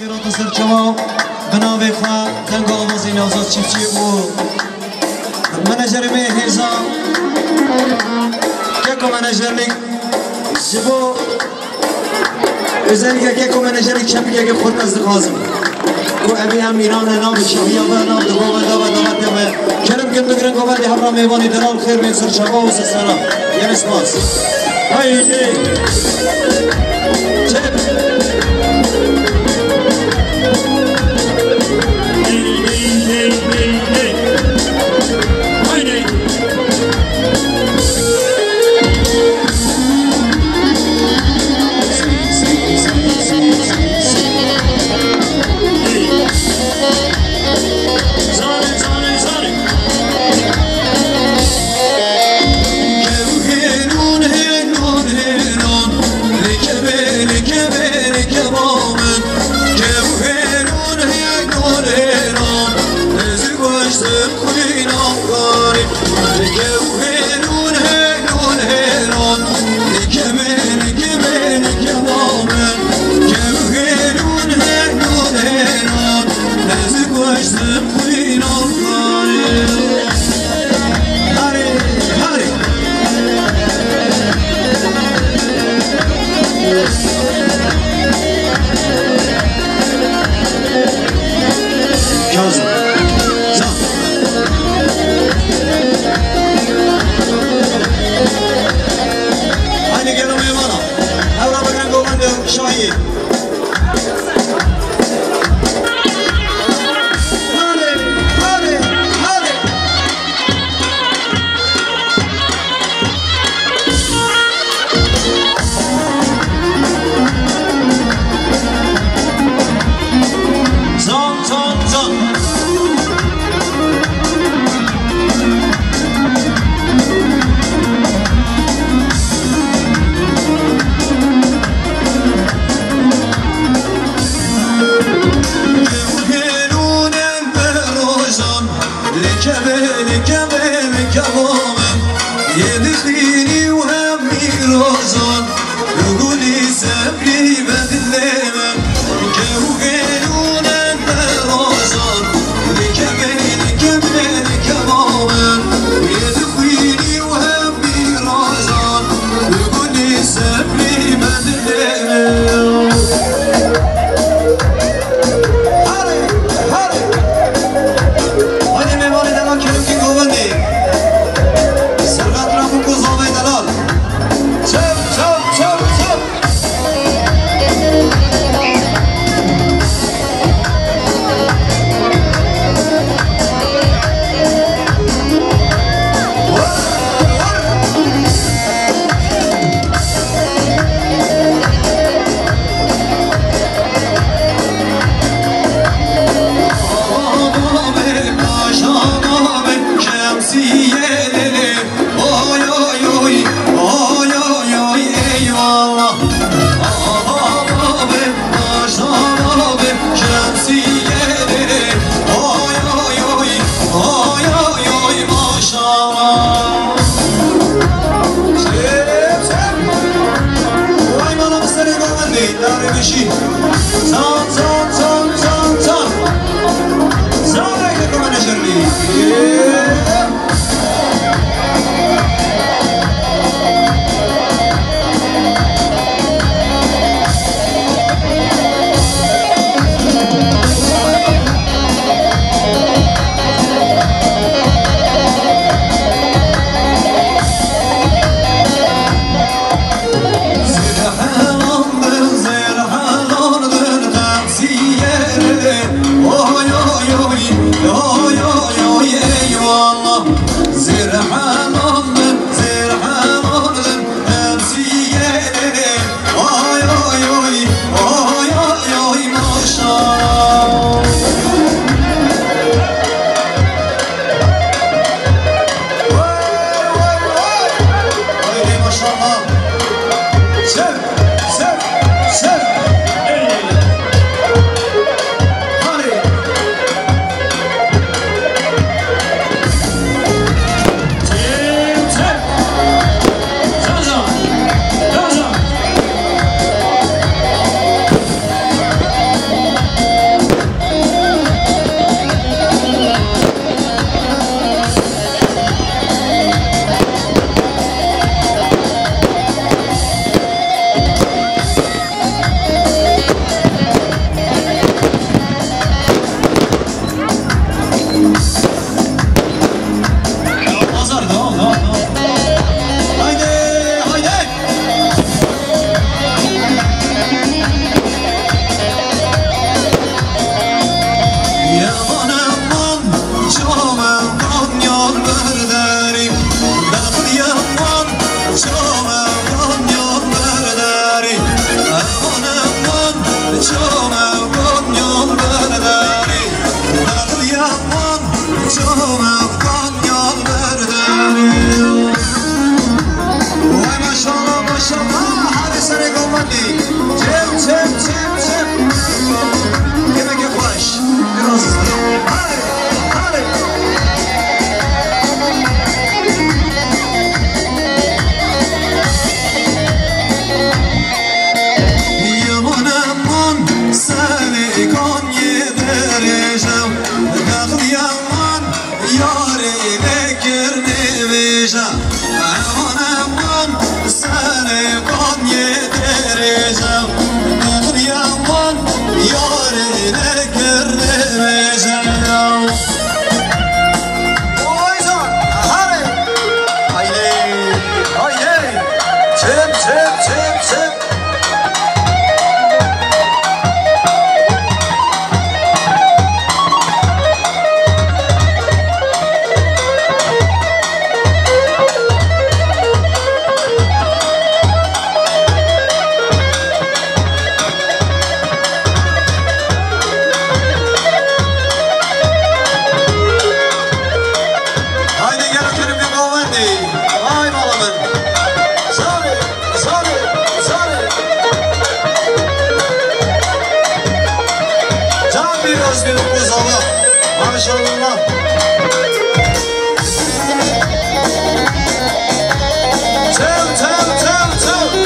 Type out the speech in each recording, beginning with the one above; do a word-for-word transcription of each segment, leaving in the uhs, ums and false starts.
خیرات سرچما بناوی خواه تنگ آوازی نوزاد چیپچی او منجر می هیزا که که منجر می جبو özellikle که که منجر کمی که خود از دخوازم و ابی هم ایران نام شبیه و نام دقوه و دابه دامت یمه کلم کم دگرن گوه دی همرا میوانی درال خیر بین سرچما و سسرا یم اسماس هایی چپ اسم بقوز آقا ما شاء الله تل تل تل تل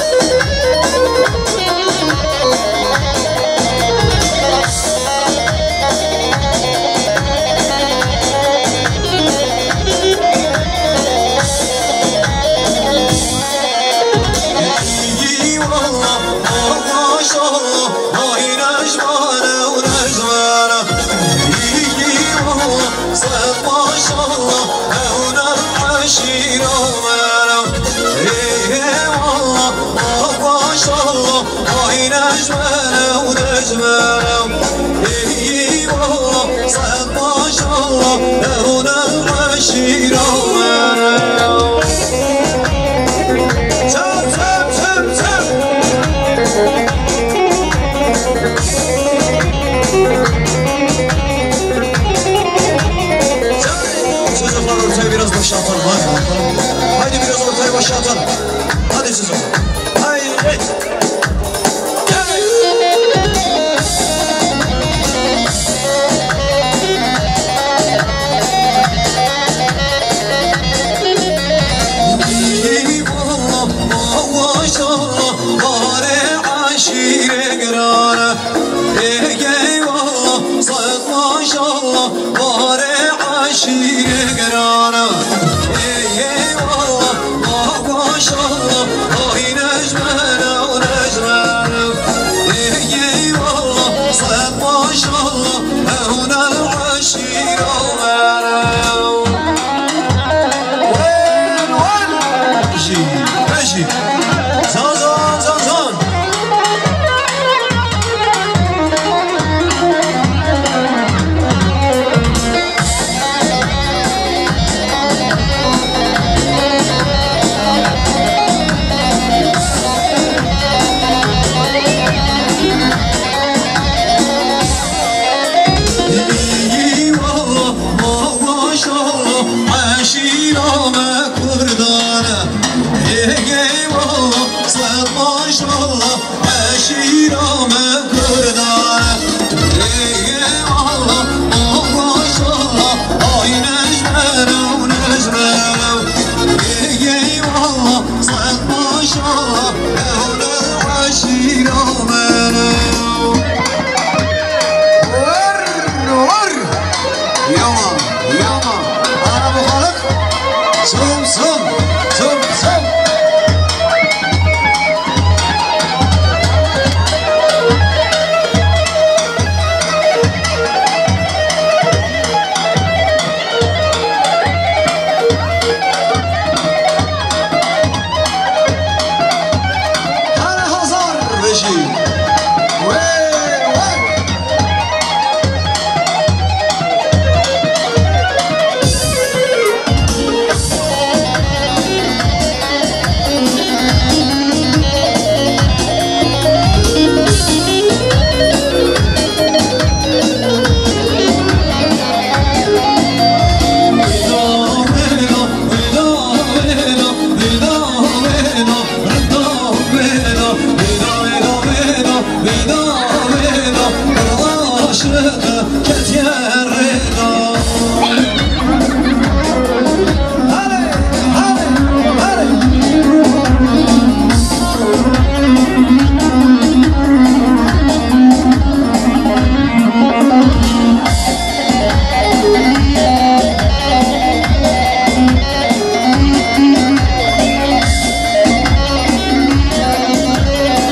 Haydi biraz ortaya başa atalım. Hadi siz o. Haydi.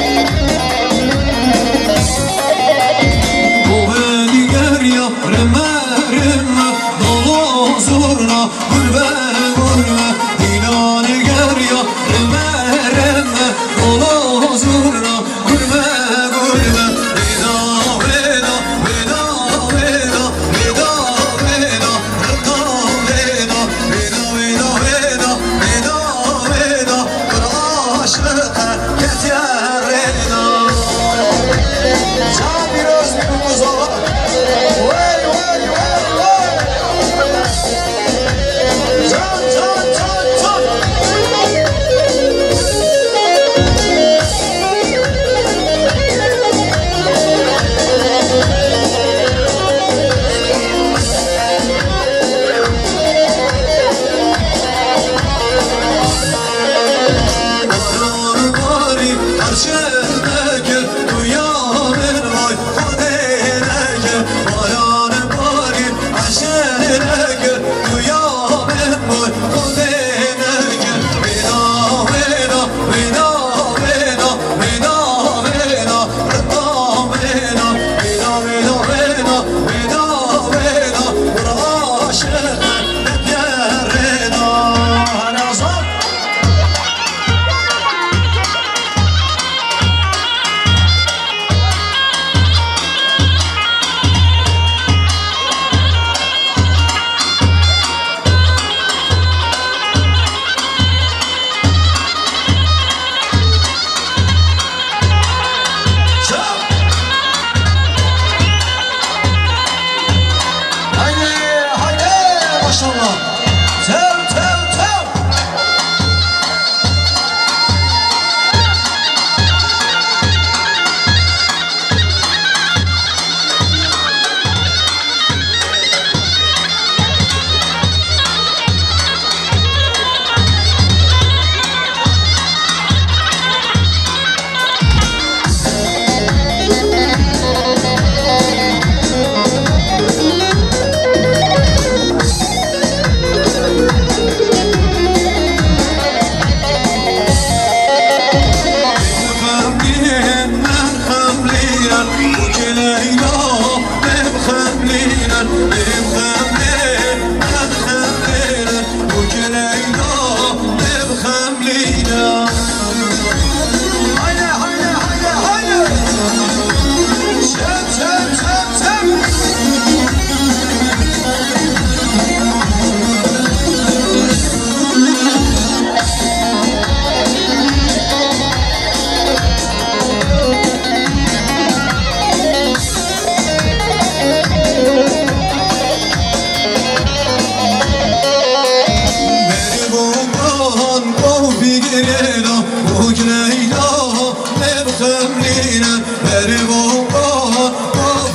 Rema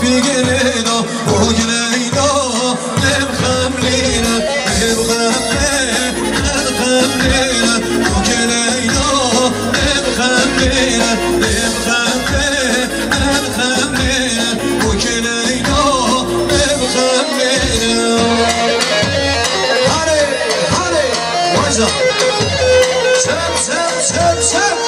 بگیردا بگیردا نمیخوام لینا نمیخوام نمیخوام لینا بگیردا نمیخوام لینا نمیخوام نمیخوام لینا بگیردا نمیخوام لینا هره هره وایزا سب سب سب سب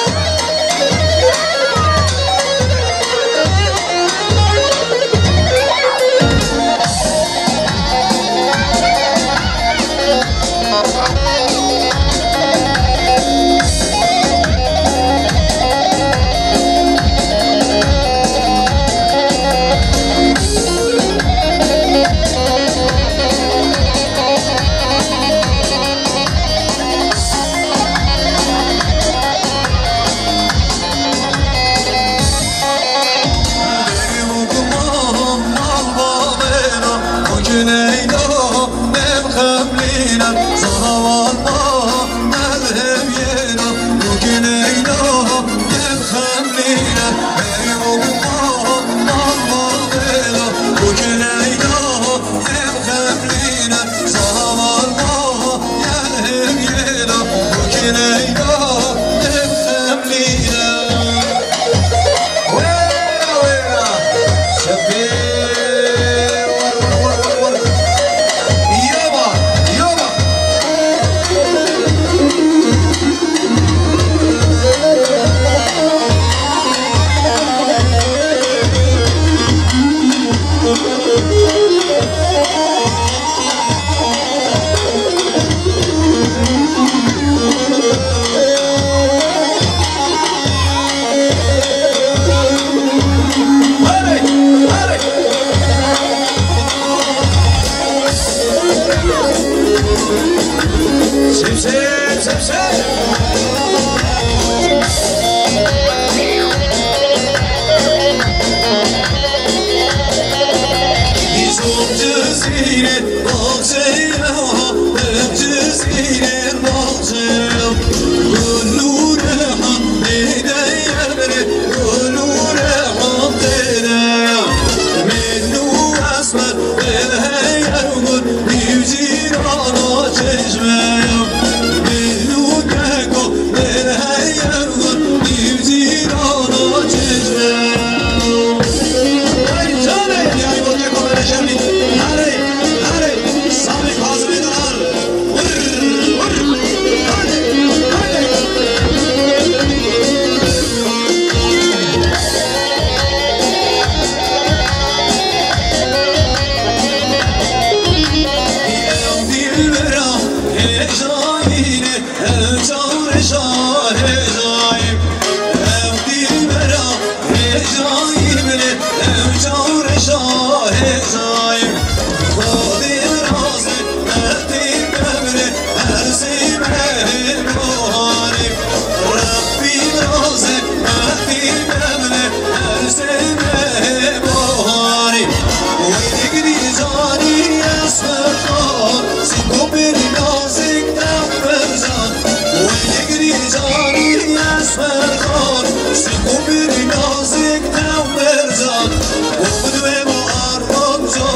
Nazik tam berzan, o benim armağan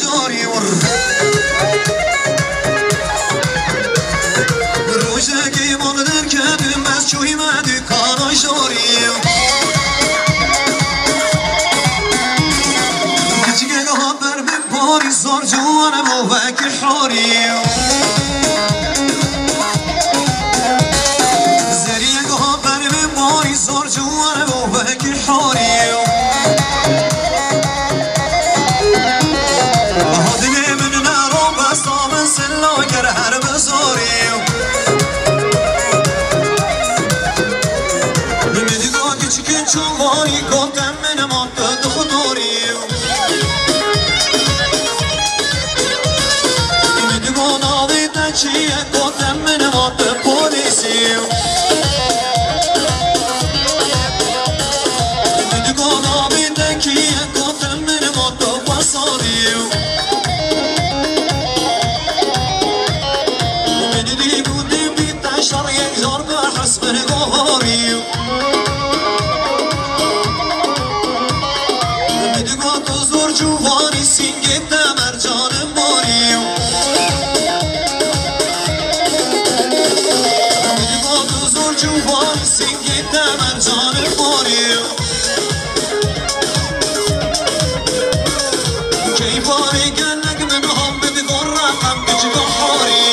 جاری ور روشه که مادر کردم از چوی مدی کارا جاری کچگه ها بر بپاری زار جوانم و وکی حاری زریه ها بر بپاری زار جوانم و وکی حاری هر بزاری میدیگا کچی که چوانی گفتم من ماده دخداری میدیگا ناوی تچیه گفتم من ماده پولیسی میدیگا ناوی تکیه گفتم من ماده واساری شر یک زار به حسب نگاری میدگو تو زور جوانی سینگت دمر جان ماری میدگو تو زور جوانی سینگت دمر جان ماری کی باری گلگ من هم بدگو رقم بجگو حاری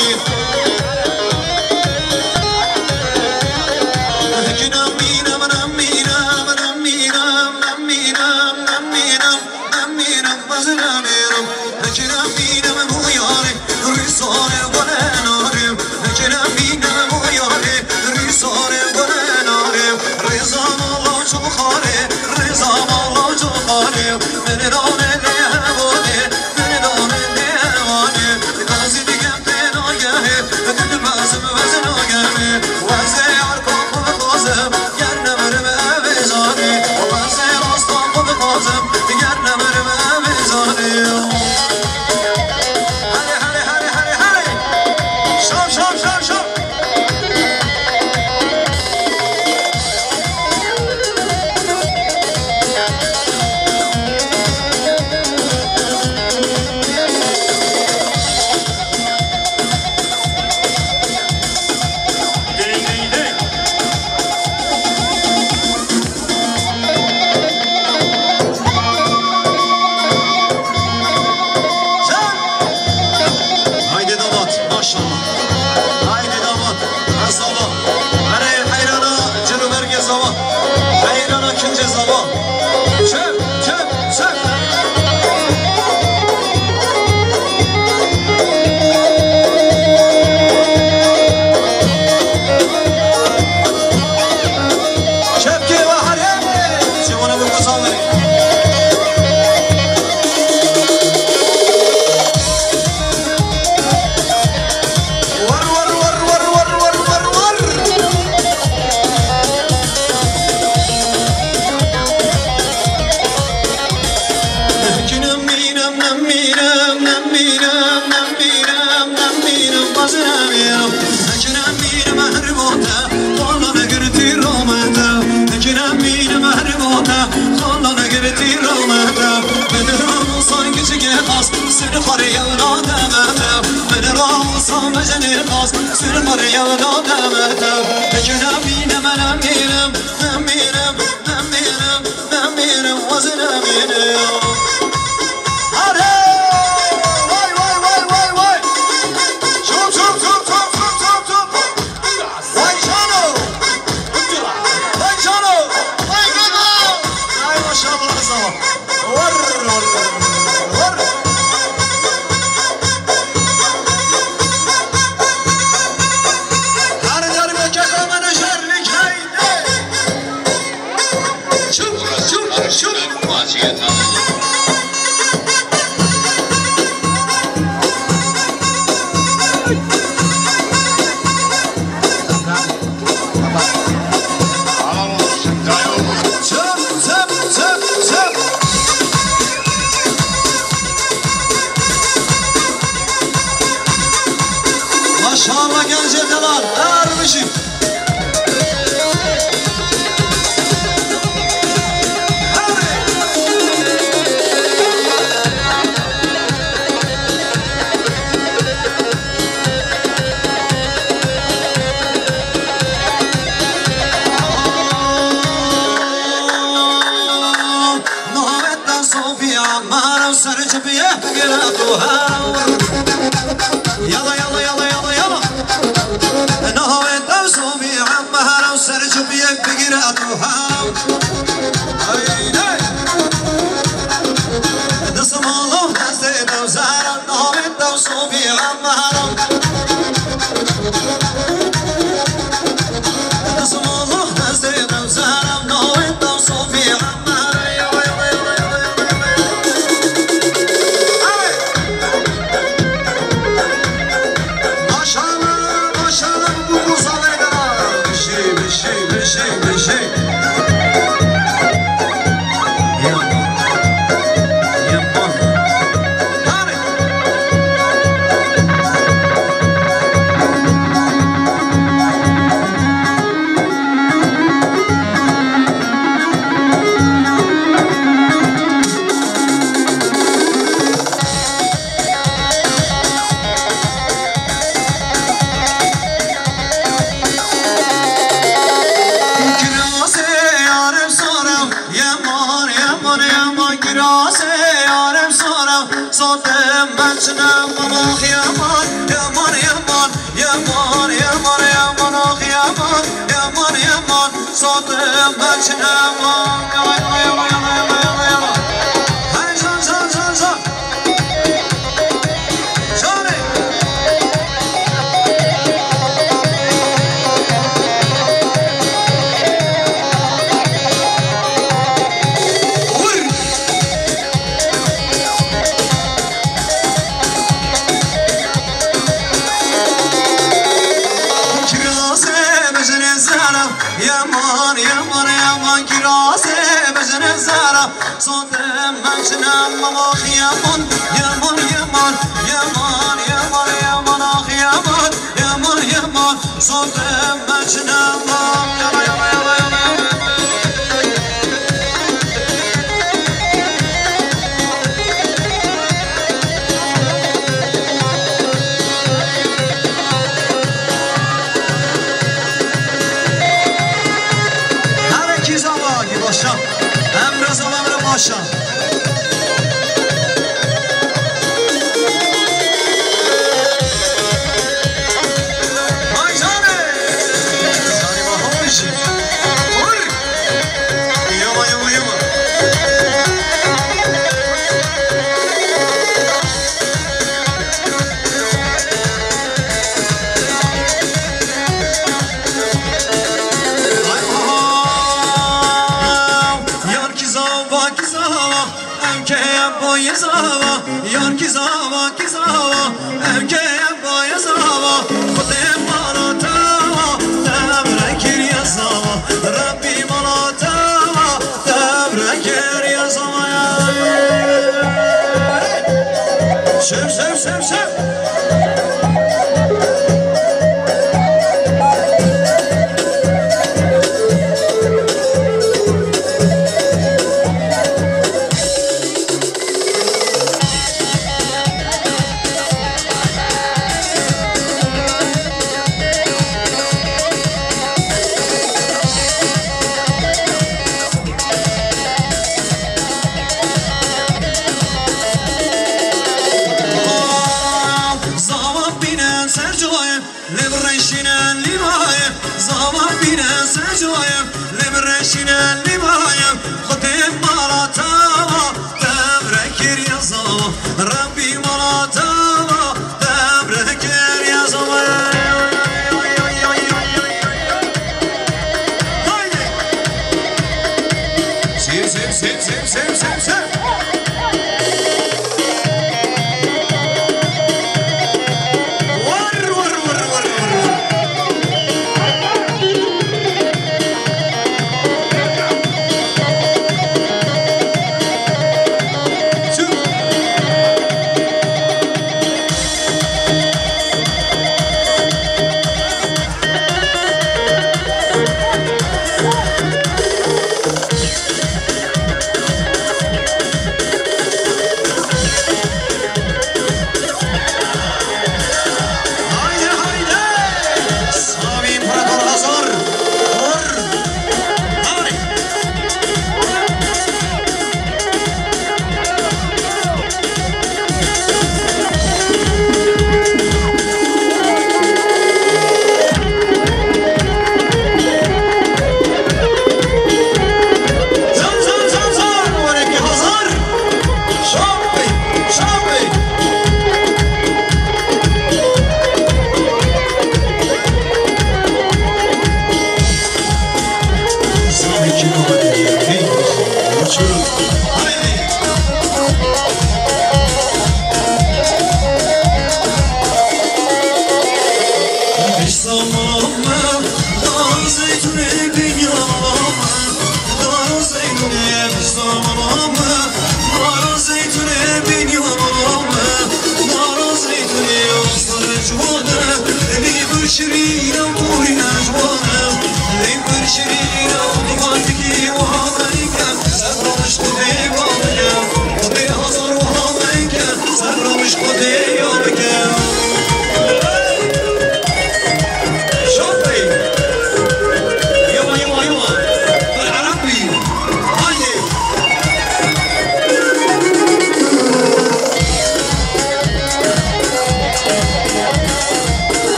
بيه بقراتوها يلا يلا يلا يلا يلا نهوي دوسومي عمها لو سرجو بيه بقراتوها دسم الله دست دوزارا نهوي دوسومي عمها لو دسم الله دست دوزارا نهوي دوسومي عمها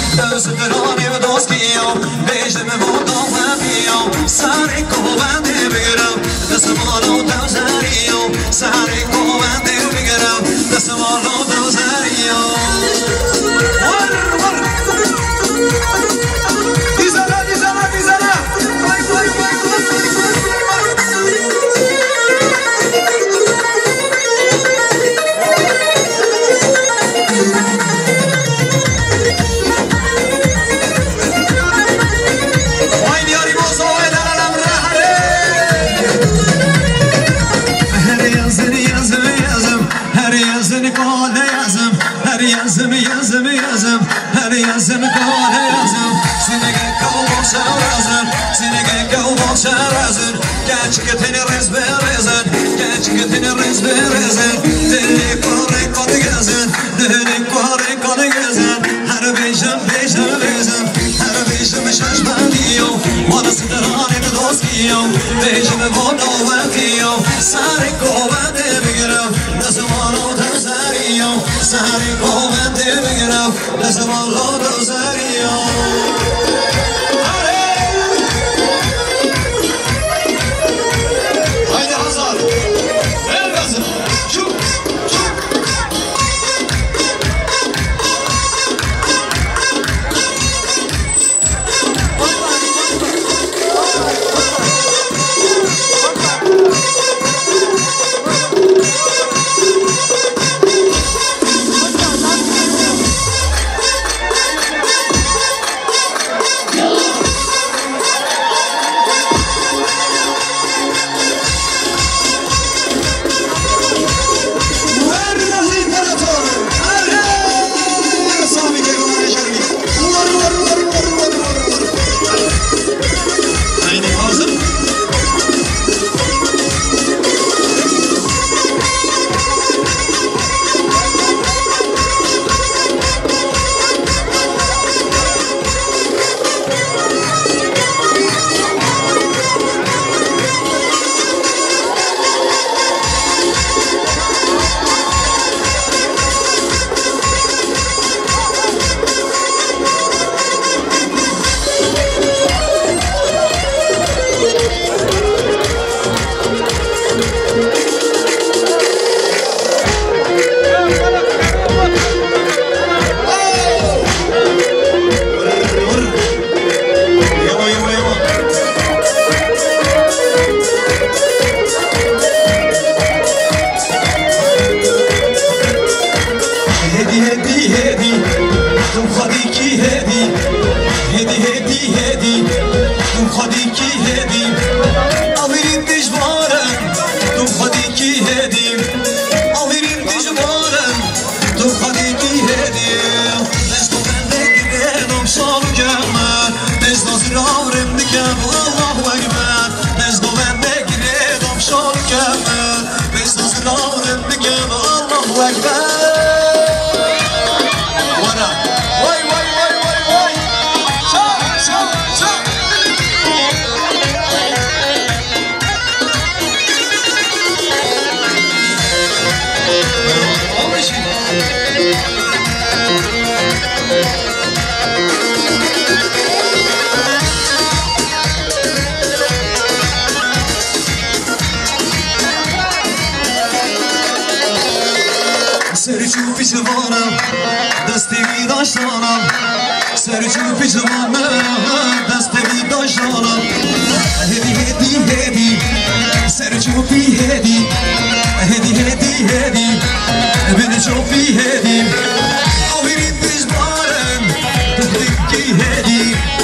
دست درانی و دوست کیام بیشتر به وقتا بیام سری کوبنده بگیرم دست مالو دوزاریام سری کوبنده بگیرم دست مالو دوزاریام دیزالا دیزالا دیزالا وای وای وای yazım yazım yazım her yazım kale yazım seni kavga şarazın seni kavga şarazın genç gitini rezbe rezin genç gitini rezbe rezin deli kore kore gezin deli kore kore gezin her beşim beşim bezim her beşim şaşmalıyım bana sıdıran dostiyim beşim bana vakiyim sari kovade bigirem nasıl bana tazariyim sari kovade bigirem nasıl bana tazariyim haydi Hazar ver gazını çuk Sercu pijmanım, destemi daşlanam. Sercu pijmanım, destemi daşlanam. Hedi hedi hedi, sercu pi hedi, hedi hedi hedi, beni çok pi hedi. Abirim pijmanım, destemi hedi,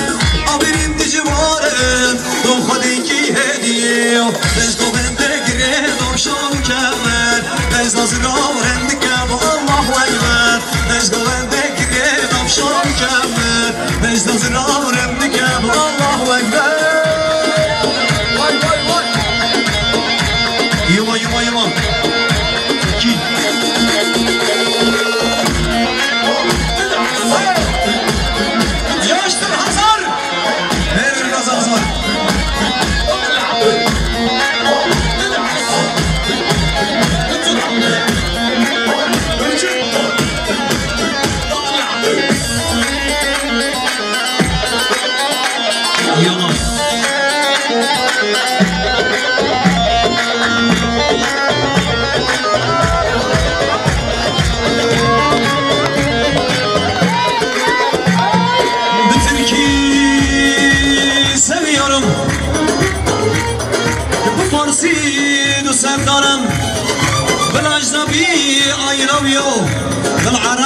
abirim pijmanım, destemi hedi. Biz govende girelim şam kemer, biz nasıl öğrendik? Allahu Ekber, biz govende girelim şam kemer, biz nasıl öğrendik? Allahu Ekber. Vay vay vay. Yuma yuma yuma. İki. Yavaştır Hazar. Ver gaz Hazar.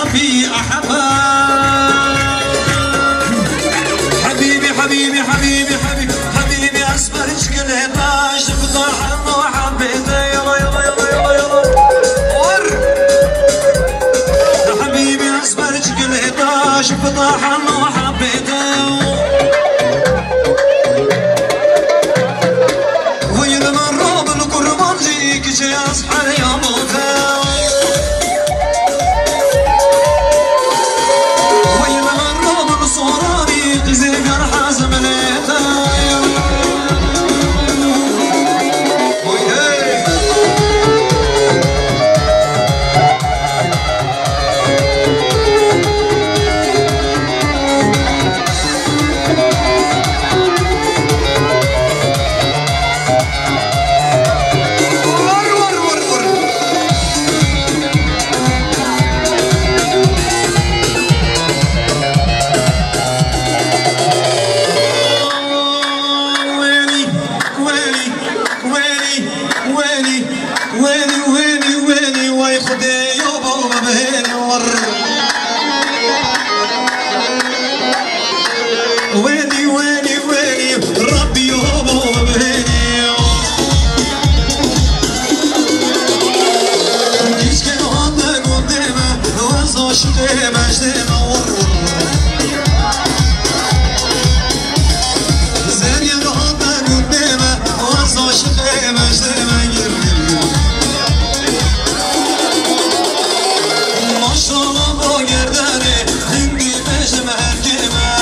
ربي أحبه حبيبي حبيبي حبيبي حبيبي حبيبي أسمر شكل باش بضحن وحبيته يلا يلا يلا يلا يلا ور حبيبي أسمر شكل باش بضحن وحبيته وين من راب القربان جيك جي أصحى يا موته ويلي ويلي ويلي ربي يومو بهني كيش كان هذا قدامه وصا شتيمه شتيمه ور زين هذا قدامه وصا شتيمه شتيمه يرمي ما شاء الله بقدرني هندي بجمع الكلمه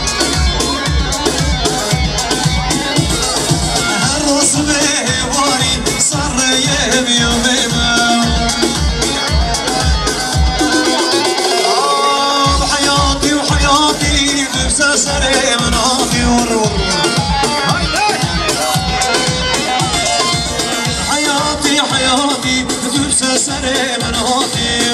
حياتي وحياتي لبسه سري من عافي ور حياتي حياتي لبسه سري من عافي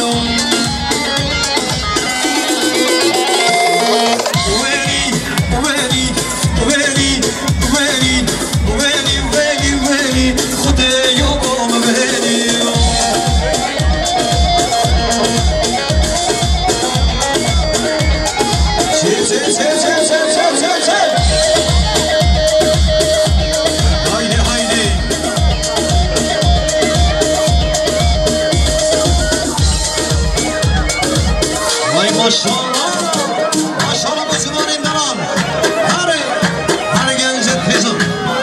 ويلي ويلي ويلي ويلي ويلي ويلي ويلي خدي يوم بهني شيب شيب شيب شيب شيب شيب شيب شيب هايدي هايدي هاي ما شاء الله ما شاء الله بزمان النران هاري هاري جنجت بيزم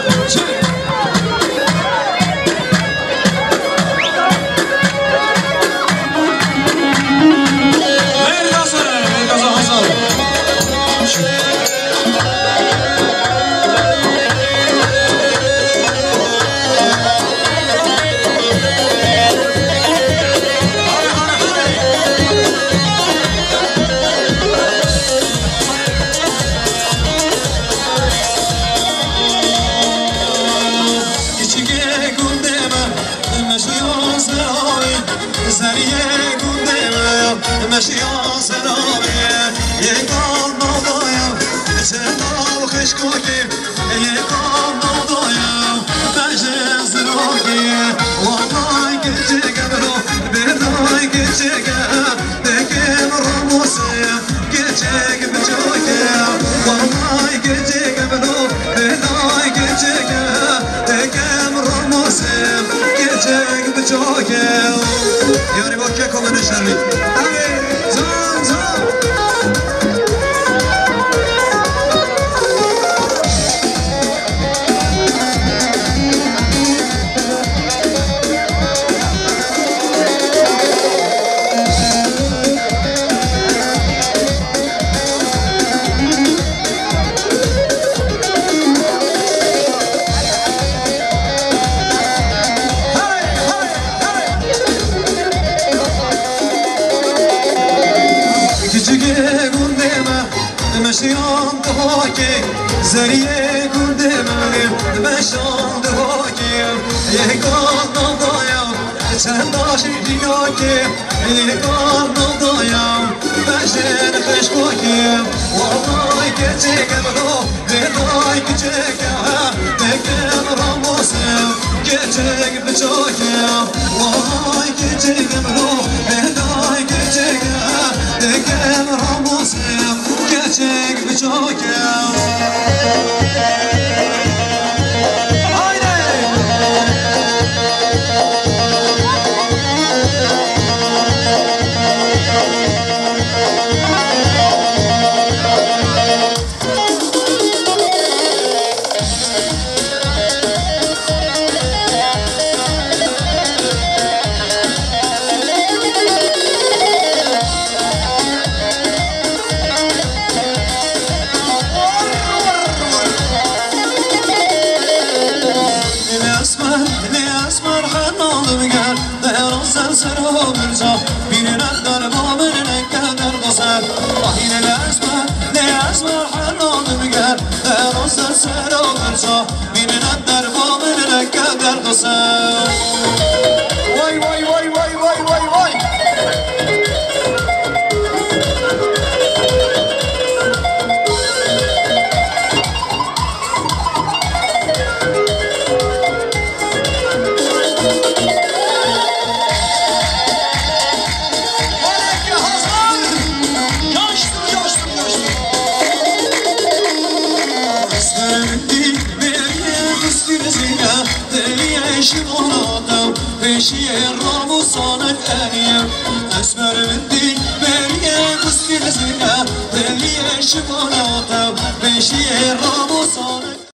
ماشي يا سلامي يقال موضوعي تنال خشكوكي يقال موضوعي باجي سلوكي والله كنت قبله بالله كنت قبلك الرموسي كنت بجوكي والله كنت قبله بالله كنت قبلك الرموسي كنت بجوكي يعني بوكيكم من الشري زام زام مشيان دهاكي زريه قدامي مشيان دهاكي يقال نضايا چنداش دیاکي يقال نضايا مشين خشكوكي والله كتيك بلو دلاي كتيك تكن رموس راموسم گچک بچاکم وای گچکم رو بدای گچکم دگم راموسم گچک بچاکم سرها برجا بینن در بابر نکدر دوسر آهین لازمه لازمه حنان بگر در سر سرها برجا بینن در بابر نکدر دوسر وای وای وای وای وای وای وای بشي الراموسانك أنيا أسمر من دي بريا كسكي لزينا دلي شمالاتا بشي الراموسانك